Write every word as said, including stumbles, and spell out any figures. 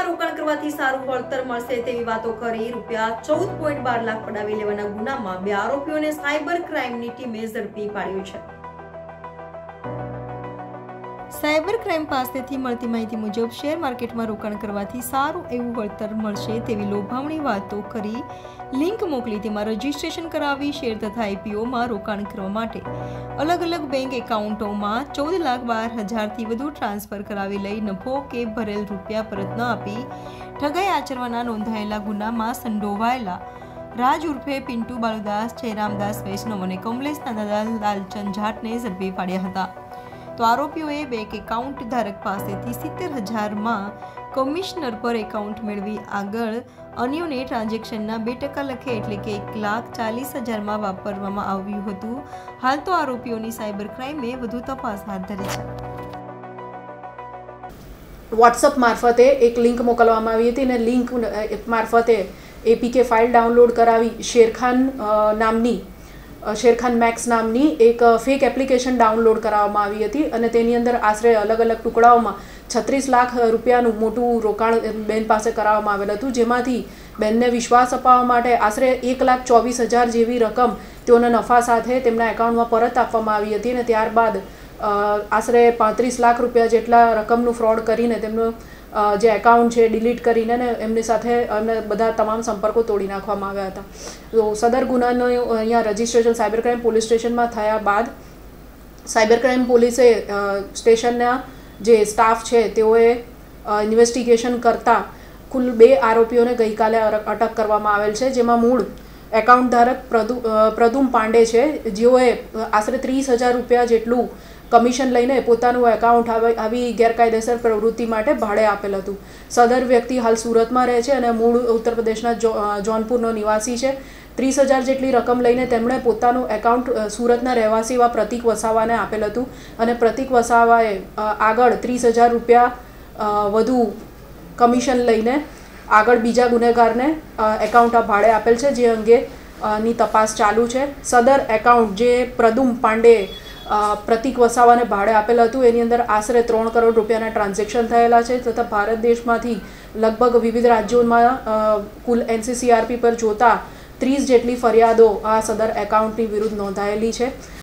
માર્કેટમાં રોકાણ કરવાથી સારું વળતર મળશે તેવી વાતો કરી રૂપિયા ચૌદ પોઈન્ટ બાર લાખ પડાવી લેવાના ગુનામાં બે આરોપીઓને સાયબર ક્રાઇમની ટીમે ઝડપી પાડ્યો છે। સાયબર ક્રાઇમ પાસેથી મળતી માહિતી મુજબ શેર માર્કેટમાં રોકાણ કરવાથી સારું એવું વળતર મળશે તેવી લોભામણી વાતો કરી લિંક મોકલી તેમાં રજીસ્ટ્રેશન કરાવી શેર તથા આઈપીઓમાં રોકાણ કરવા માટે અલગ અલગ બેંક એકાઉન્ટોમાં ચૌદ લાખ બાર હજારથી વધુ ટ્રાન્સફર કરાવી લઈ નફો કે ભરેલ રૂપિયા પરત ન આપી ઠગાઈ આચરવાના નોંધાયેલા ગુનામાં સંડોવાયેલા રાજ ઉર્ફે પિન્ટુ બાલુદાસ જયરામદાસ વૈષ્ણવ અને કમલેશ નાનાલાલ લાલચંદ જાટને ઝડપી પાડ્યા હતા। તો આરોપીઓએ બેંક એકાઉન્ટ ધારક પાસેથી સિત્તેર હજારમાં કમિશનર પર એકાઉન્ટ મેળવી આગળ અન્યોને ટ્રાન્ઝેક્શનના બે ટકા લખે એટલે કે એક લાખ ચાલીસ હજારમાં વાપરવામાં આવ્યું હતું। હાલ તો આરોપીઓની સાયબર ક્રાઇમે વધુ તપાસ હાથ ધરી છે। વોટ્સઅપ મારફતે એક લિંક મોકલવામાં આવી હતી અને લિંક મારફતે એપીકે ફાઇલ ડાઉનલોડ કરાવી શેરખાન નામની શેરખાન મેક્સ નામની એક ફેક એપ્લિકેશન ડાઉનલોડ કરાવવામાં આવી હતી અને તેની અંદર આશરે અલગ અલગ ટુકડાઓમાં છત્રીસ લાખ રૂપિયાનું મોટું રોકાણ બેન પાસે કરાવવામાં આવેલ હતું, જેમાંથી બેનને વિશ્વાસ અપાવવા માટે આશરે એક લાખ ચોવીસ હજાર જેવી રકમ તેઓના નફા સાથે તેમના એકાઉન્ટમાં પરત આપવામાં આવી હતી અને ત્યારબાદ આશરે પાંત્રીસ લાખ રૂપિયા જેટલા રકમનું ફ્રોડ કરીને તેમનું જે એકાઉન્ટ છે ડિલીટ કરીને ને એમની સાથે એમને બધા તમામ સંપર્કો તોડી નાખવામાં આવ્યા હતા। તો સદર ગુનાનો અહીંયા રજિસ્ટ્રેશન સાયબર ક્રાઇમ પોલીસ સ્ટેશનમાં થયા બાદ સાયબર ક્રાઇમ પોલીસે સ્ટેશનના જે સ્ટાફ છે તેઓએ ઇન્વેસ્ટિગેશન કરતા કુલ બે આરોપીઓને ગઈકાલે અટક કરવામાં આવેલ છે, જેમાં મૂળ એકાઉન્ટ ધારક પ્રદુ પ્રદુમ પાંડે છે, જેઓએ આશરે ત્રીસ હજાર રૂપિયા જેટલું કમિશન લઈને પોતાનું એકાઉન્ટ આવી ગેરકાયદેસર પ્રવૃત્તિ માટે ભાડે આપેલ હતું। સદર વ્યક્તિ હાલ સુરતમાં રહે છે અને મૂળ ઉત્તર પ્રદેશના જોનપુરનો નિવાસી છે। ત્રીસ હજાર જેટલી રકમ લઈને તેમણે પોતાનું એકાઉન્ટ સુરતના રહેવાસી એવા પ્રતિક વસાવાને આપેલ હતું અને પ્રતિક વસાવાએ આગળ ત્રીસ હજાર રૂપિયા વધુ કમિશન લઈને આગળ બીજા ગુનેગારને એકાઉન્ટ ભાડે આપેલ છે, જે અંગે ની તપાસ ચાલુ છે। સદર એકાઉન્ટ જે પ્રદુમ પાંડે પ્રતિક વસાવાને ભાડે આપેલ હતું એની અંદર આશરે ત્રણ કરોડ રૂપિયાના ટ્રાન્ઝેક્શન થયેલા છે તથા ભારત દેશમાંથી લગભગ વિવિધ રાજ્યોમાં કુલ એનસીસીઆરપી પર જોતા ત્રીસ જેટલી ફરિયાદો આ સદર એકાઉન્ટની વિરુદ્ધ નોંધાયેલી છે।